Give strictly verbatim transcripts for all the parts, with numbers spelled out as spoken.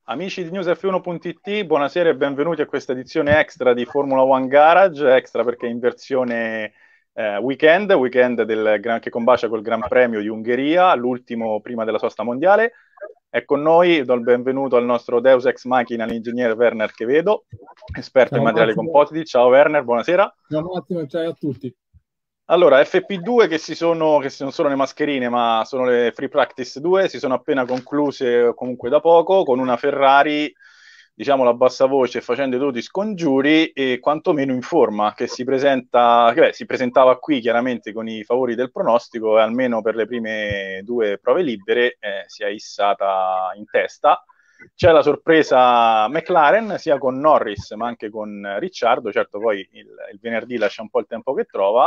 Amici di News F uno punto it, buonasera e benvenuti a questa edizione extra di Formula One Garage, extra perché in versione eh, weekend, weekend del, che combacia col Gran Premio di Ungheria, l'ultimo prima della sosta mondiale. È con noi, do il benvenuto al nostro Deus Ex Machina, l'ingegnere Werner Chevedo, esperto Ciao in materiali Massimo. compositi. Ciao Werner, buonasera. Ciao Massimo, ciao a tutti. Allora, F P due che, si sono, che non sono le mascherine, ma sono le Free Practice due, si sono appena concluse comunque da poco, con una Ferrari, diciamo, a bassa voce, facendo tutti i scongiuri e quantomeno in forma, che si presenta, che beh, si presentava qui chiaramente con i favori del pronostico e almeno per le prime due prove libere eh, si è issata in testa. C'è la sorpresa McLaren, sia con Norris ma anche con Ricciardo, certo poi il, il venerdì lascia un po' il tempo che trova.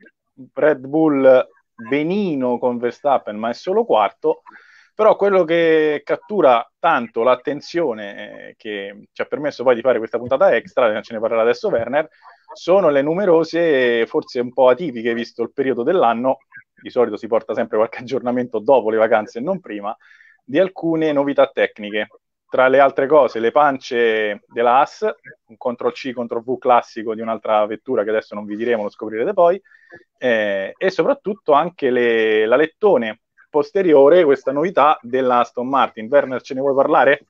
Red Bull benino con Verstappen, ma è solo quarto. Però quello che cattura tanto l'attenzione eh, che ci ha permesso poi di fare questa puntata extra, ce ne parlerà adesso Werner, sono le numerose, forse un po' atipiche visto il periodo dell'anno, di solito si porta sempre qualche aggiornamento dopo le vacanze e non prima, di alcune novità tecniche. Tra le altre cose, le pance della Haas, un contro C contro V classico di un'altra vettura che adesso non vi diremo, lo scoprirete poi, eh, e soprattutto anche le, la lettone posteriore, questa novità della Aston Martin. Werner, ce ne vuoi parlare?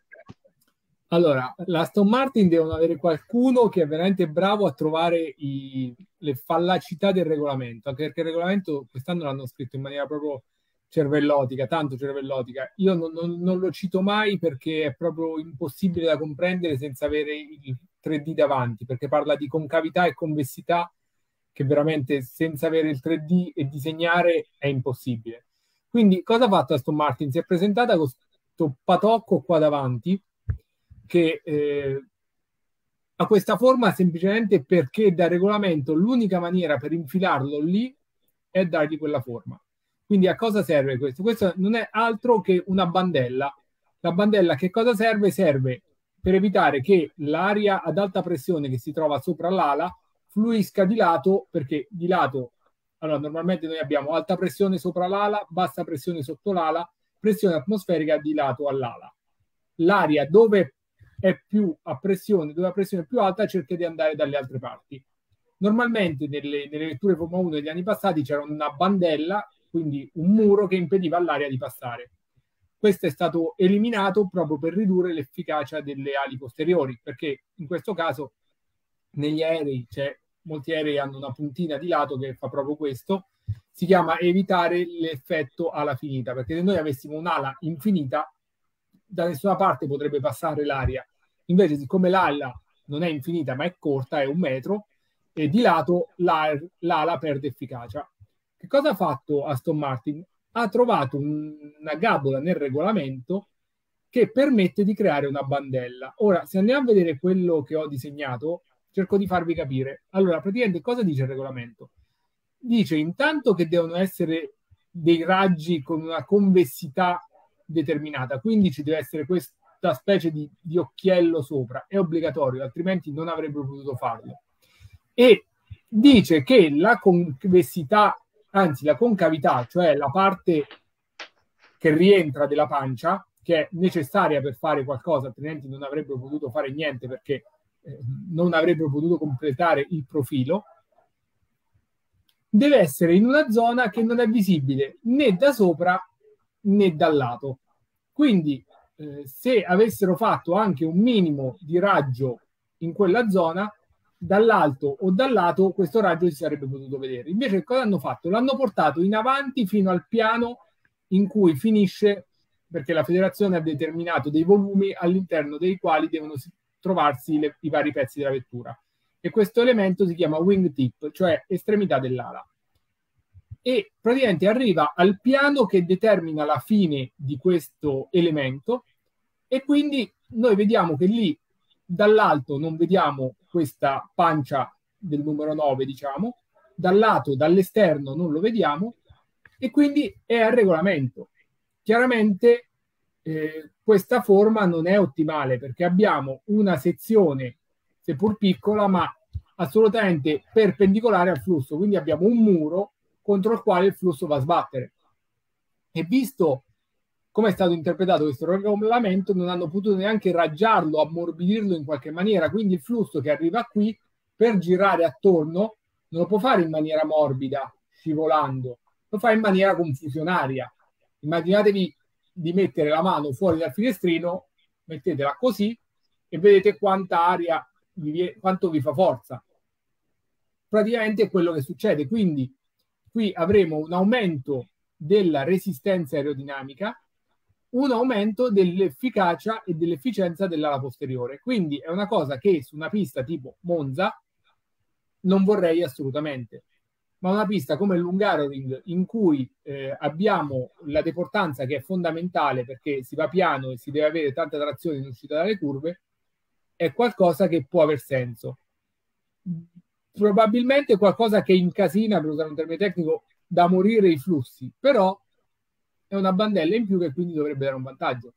Allora, la Aston Martin devono avere qualcuno che è veramente bravo a trovare i, le fallacità del regolamento, anche perché il regolamento quest'anno l'hanno scritto in maniera proprio cervellotica, tanto cervellotica. Io non, non, non lo cito mai perché è proprio impossibile da comprendere senza avere il tre D davanti, perché parla di concavità e convessità che veramente senza avere il tre D e disegnare è impossibile. Quindi cosa ha fatto Aston Martin? Si è presentata con questo patocco qua davanti che eh, ha questa forma semplicemente perché da regolamento l'unica maniera per infilarlo lì è dargli quella forma. Quindi a cosa serve questo? Questo non è altro che una bandella. La bandella che cosa serve? Serve per evitare che l'aria ad alta pressione che si trova sopra l'ala fluisca di lato, perché di lato, allora normalmente noi abbiamo alta pressione sopra l'ala, bassa pressione sotto l'ala, pressione atmosferica di lato all'ala. L'aria dove è più a pressione, dove la pressione è più alta, cerca di andare dalle altre parti. Normalmente nelle, nelle vetture Formula uno degli anni passati c'era una bandella, quindi un muro che impediva all'aria di passare. Questo è stato eliminato proprio per ridurre l'efficacia delle ali posteriori, perché in questo caso negli aerei, cioè, molti aerei hanno una puntina di lato che fa proprio questo, si chiama evitare l'effetto ala finita, perché se noi avessimo un'ala infinita, da nessuna parte potrebbe passare l'aria. Invece, siccome l'ala non è infinita ma è corta, è un metro, e di lato l'ala perde efficacia. Che cosa ha fatto Aston Martin? Ha trovato un, una gabola nel regolamento che permette di creare una bandella. Ora, se andiamo a vedere quello che ho disegnato, cerco di farvi capire. Allora, praticamente cosa dice il regolamento? Dice intanto che devono essere dei raggi con una convessità determinata, quindi ci deve essere questa specie di, di occhiello sopra, è obbligatorio, altrimenti non avrebbero potuto farlo. E dice che la convessità, anzi la concavità, cioè la parte che rientra della pancia, che è necessaria per fare qualcosa, altrimenti non avrebbero potuto fare niente perché eh, non avrebbero potuto completare il profilo, deve essere in una zona che non è visibile né da sopra né dal lato. Quindi eh, se avessero fatto anche un minimo di raggio in quella zona, dall'alto o dal lato questo raggio si sarebbe potuto vedere. Invece cosa hanno fatto? L'hanno portato in avanti fino al piano in cui finisce, perché la federazione ha determinato dei volumi all'interno dei quali devono trovarsi le, i vari pezzi della vettura. E questo elemento si chiama wingtip, cioè estremità dell'ala. E praticamente arriva al piano che determina la fine di questo elemento e quindi noi vediamo che lì dall'alto non vediamo questa pancia del numero nove, diciamo, dal lato, dall'esterno non lo vediamo e quindi è a regolamento. Chiaramente eh, questa forma non è ottimale perché abbiamo una sezione, seppur piccola, ma assolutamente perpendicolare al flusso, quindi abbiamo un muro contro il quale il flusso va a sbattere. E visto come è stato interpretato questo regolamento, non hanno potuto neanche raggiarlo, ammorbidirlo in qualche maniera, quindi il flusso che arriva qui per girare attorno non lo può fare in maniera morbida, scivolando, lo fa in maniera confusionaria. Immaginatevi di mettere la mano fuori dal finestrino, mettetela così e vedete quanta aria, vi, quanto vi fa forza. Praticamente è quello che succede, quindi qui avremo un aumento della resistenza aerodinamica, un aumento dell'efficacia e dell'efficienza dell'ala posteriore. Quindi è una cosa che su una pista tipo Monza non vorrei assolutamente. Ma una pista come il Hungaroring, in cui eh, abbiamo la deportanza che è fondamentale perché si va piano e si deve avere tanta trazione in uscita dalle curve, è qualcosa che può aver senso. Probabilmente qualcosa che incasina, per usare un termine tecnico, da morire i flussi, però è una bandella in più che quindi dovrebbe dare un vantaggio.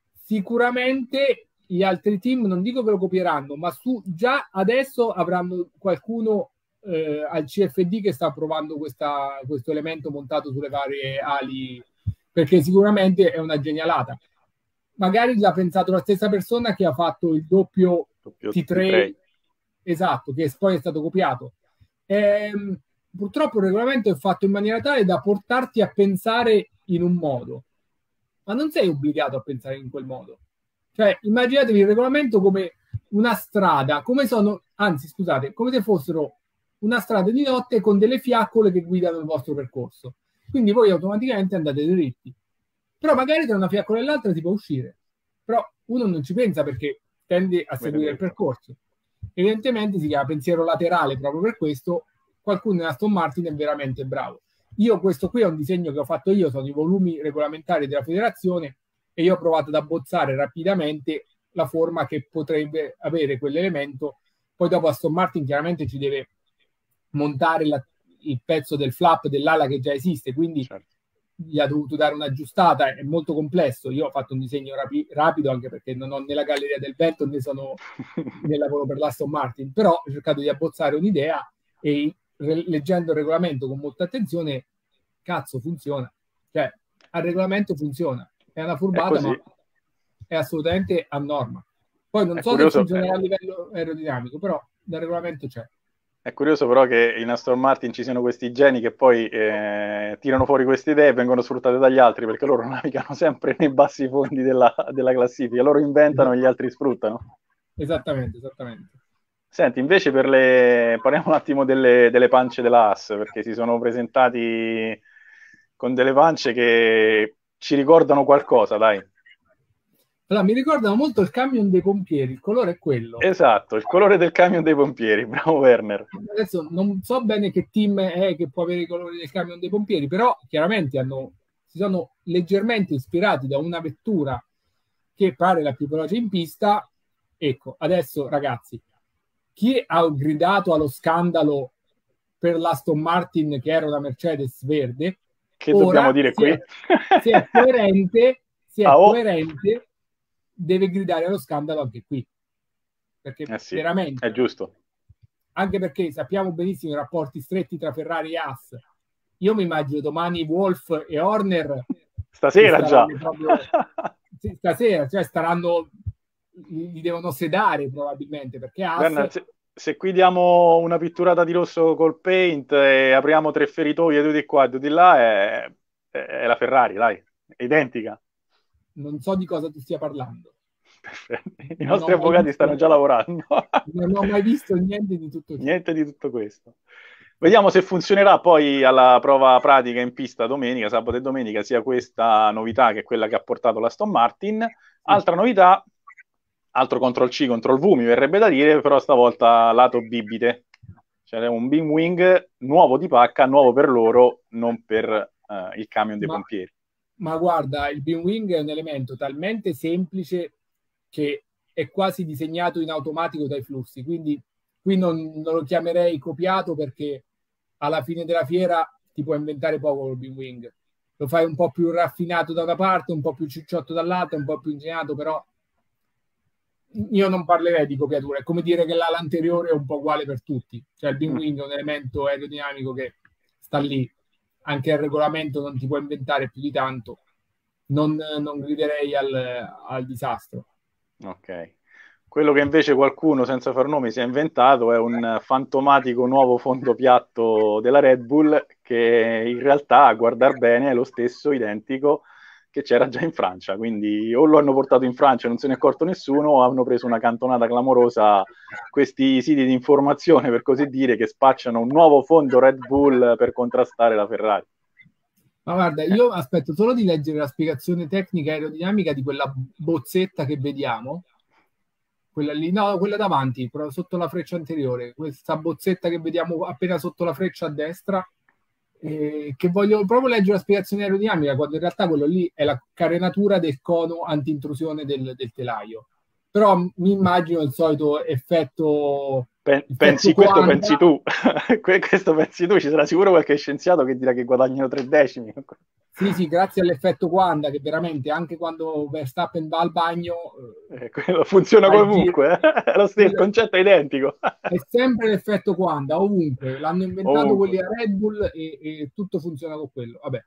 Sicuramente gli altri team, non dico che lo copieranno, ma su, già adesso avranno qualcuno eh, al C F D che sta provando questa, questo elemento montato sulle varie ali, perché sicuramente è una genialata. Magari l'ha pensato la stessa persona che ha fatto il doppio, doppio T tre, T tre, esatto, che poi è stato copiato. Ehm, purtroppo il regolamento è fatto in maniera tale da portarti a pensare in un modo, ma non sei obbligato a pensare in quel modo. Cioè, immaginatevi il regolamento come una strada, come sono, anzi, scusate, come se fossero una strada di notte con delle fiaccole che guidano il vostro percorso. Quindi voi automaticamente andate dritti. Però magari tra una fiaccola e l'altra si può uscire. Però uno non ci pensa perché tende a seguire il percorso. Evidentemente si chiama pensiero laterale proprio per questo. Qualcuno in Aston Martin è veramente bravo. Io questo qui è un disegno che ho fatto io, sono i volumi regolamentari della federazione e io ho provato ad abbozzare rapidamente la forma che potrebbe avere quell'elemento. Poi dopo Aston Martin chiaramente ci deve montare la, il pezzo del flap dell'ala che già esiste, quindi certo, gli ha dovuto dare un'aggiustata, è molto complesso. Io ho fatto un disegno rapi- rapido anche perché non ho né la galleria del vento né sono nel lavoro per l'Aston Martin, però ho cercato di abbozzare un'idea e re- leggendo il regolamento con molta attenzione, cazzo, funziona. Cioè, al regolamento funziona. È una furbata, è ma è assolutamente a norma. Poi non è so curioso, se funzionerà eh. a livello aerodinamico, però dal regolamento c'è. È curioso però che in Aston Martin ci siano questi geni che poi eh, tirano fuori queste idee e vengono sfruttate dagli altri, perché loro navigano sempre nei bassi fondi della, della classifica. Loro inventano e gli altri sfruttano. Esattamente, esattamente. Senti, invece per le... parliamo un attimo delle, delle pance della Haas, perché si sono presentati con delle pance che ci ricordano qualcosa, dai. Allora, mi ricordano molto il camion dei pompieri, il colore è quello. Esatto, il colore del camion dei pompieri, bravo Werner. Adesso non so bene che team è che può avere i colori del camion dei pompieri, però chiaramente hanno, si sono leggermente ispirati da una vettura che pare la più veloce in pista. Ecco, adesso ragazzi, chi ha gridato allo scandalo per l'Aston Martin che era una Mercedes verde, che dobbiamo dire si qui? È, si è coerente, si è ah, oh. coerente, deve gridare allo scandalo anche qui. Perché eh sì, veramente è giusto. Anche perché sappiamo benissimo i rapporti stretti tra Ferrari e Haas. Io mi immagino domani Wolf e Horner stasera già proprio, stasera, cioè staranno, li devono sedare probabilmente perché Haas... Werner, se, se qui diamo una pitturata di rosso col paint e apriamo tre feritoie due di qua e due di là è, è la Ferrari, dai, è identica. Non so di cosa tu stia parlando. Perfetto. I nostri avvocati visto, stanno già lavorando. Non ho mai visto niente di tutto ciò. Niente di tutto questo. Vediamo se funzionerà poi alla prova pratica in pista domenica, sabato e domenica, sia questa novità che quella che ha portato l'Aston Martin. Altra novità, altro Control C, Control V mi verrebbe da dire, però stavolta lato bibite. Cioè un beam wing nuovo di pacca, nuovo per loro, non per uh, il camion dei ma, pompieri. Ma guarda, il beam wing è un elemento talmente semplice che è quasi disegnato in automatico dai flussi, quindi qui non, non lo chiamerei copiato perché alla fine della fiera ti puoi inventare poco col beam wing. Lo fai un po' più raffinato da una parte, un po' più cicciotto dall'altra, un po' più ingegnato, però io non parlerei di copiatura. È come dire che l'ala anteriore è un po' uguale per tutti. Cioè il beam wing è un elemento aerodinamico che sta lì. Anche il regolamento non ti può inventare più di tanto. non, non griderei al, al disastro. Ok. Quello che invece qualcuno, senza far nomi, si è inventato è un fantomatico nuovo fondo piatto della Red Bull che in realtà, a guardar bene, è lo stesso identico che c'era già in Francia. Quindi o lo hanno portato in Francia e non se ne è accorto nessuno, o hanno preso una cantonata clamorosa questi siti di informazione, per così dire, che spacciano un nuovo fondo Red Bull per contrastare la Ferrari. Ma guarda, io aspetto solo di leggere la spiegazione tecnica aerodinamica di quella bozzetta che vediamo. Quella lì, no, quella davanti, però sotto la freccia anteriore, questa bozzetta che vediamo appena sotto la freccia a destra, eh, che voglio proprio leggere la spiegazione aerodinamica, quando in realtà quello lì è la carenatura del cono anti-intrusione del, del telaio. Però mi immagino il solito effetto... Pen- effetto pensi, questo Quanda. pensi tu, questo pensi tu, ci sarà sicuro qualche scienziato che dirà che guadagnano tre decimi. Sì, sì, grazie all'effetto Quanda, che veramente anche quando Verstappen va al bagno... Eh, quello funziona al giro, comunque, eh? Lo stesso, il concetto è identico. è sempre l'effetto Quanda, ovunque. L'hanno inventato Ovunque. quelli a Red Bull e, e tutto funziona con quello. Vabbè,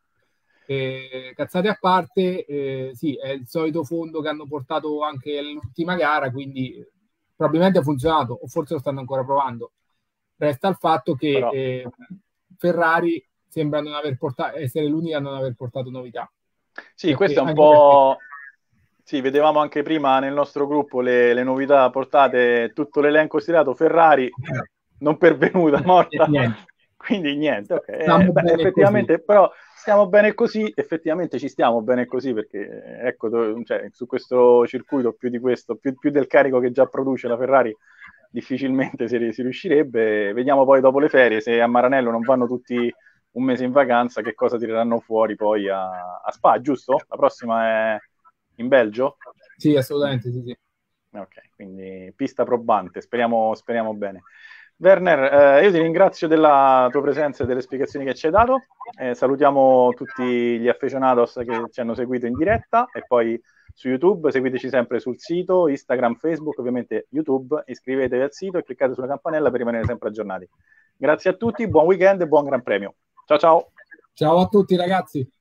eh, cazzate a parte, eh, sì, è il solito fondo che hanno portato anche all'ultima gara, quindi probabilmente ha funzionato, o forse lo stanno ancora provando. Resta il fatto che Però, eh, Ferrari sembra non aver portato, essere l'unica a non aver portato novità. sì, Perché, questo è un anche perché po'... Sì, vedevamo anche prima nel nostro gruppo le, le novità portate, tutto l'elenco stilato, Ferrari non pervenuta, morta, niente, quindi niente, ok. Eh, stiamo beh, bene così. effettivamente, però stiamo bene così, effettivamente ci stiamo bene così, perché ecco, do- cioè, su questo circuito più di questo, più, più del carico che già produce la Ferrari, difficilmente si, si riuscirebbe. Vediamo poi dopo le ferie, se a Maranello non vanno tutti un mese in vacanza, che cosa tireranno fuori poi a, a Spa, giusto? La prossima è in Belgio? Sì, assolutamente, sì, sì. Ok, quindi pista probante, speriamo, speriamo bene. Werner, eh, io ti ringrazio della tua presenza e delle spiegazioni che ci hai dato. Eh, salutiamo tutti gli aficionados che ci hanno seguito in diretta e poi su YouTube, seguiteci sempre sul sito, Instagram, Facebook, ovviamente YouTube, iscrivetevi al sito e cliccate sulla campanella per rimanere sempre aggiornati. Grazie a tutti, buon weekend e buon Gran Premio. Ciao ciao! Ciao a tutti ragazzi!